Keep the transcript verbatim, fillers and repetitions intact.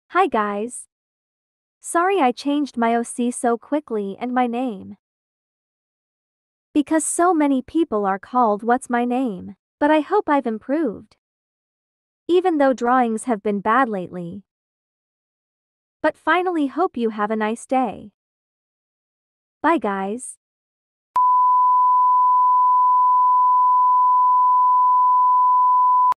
Hi guys. Sorry I changed my O C so quickly and my name. Because so many people are called what's my name. But I hope I've improved. Even though drawings have been bad lately. But finally hope you have a nice day. Bye guys.